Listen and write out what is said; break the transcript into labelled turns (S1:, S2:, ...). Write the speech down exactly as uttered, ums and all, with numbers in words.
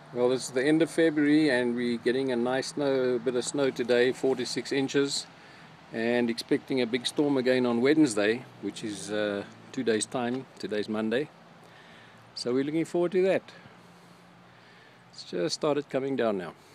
S1: Well, it's the end of February and we're getting a nice snow, bit of snow today, forty-six inches, and expecting a big storm again on Wednesday, which is uh, two days time. Today's Monday, so we're looking forward to that. It's just started coming down now.